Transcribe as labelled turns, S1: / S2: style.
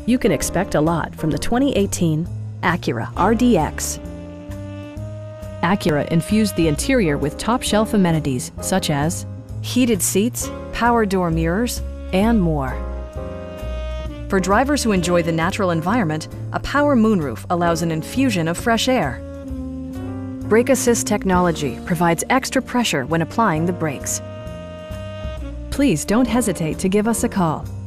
S1: You can expect a lot from the 2018 Acura RDX. Acura infused the interior with top-shelf amenities such as heated seats, power door mirrors, and more. For drivers who enjoy the natural environment, a power moonroof allows an infusion of fresh air. Brake Assist technology provides extra pressure when applying the brakes. Please don't hesitate to give us a call.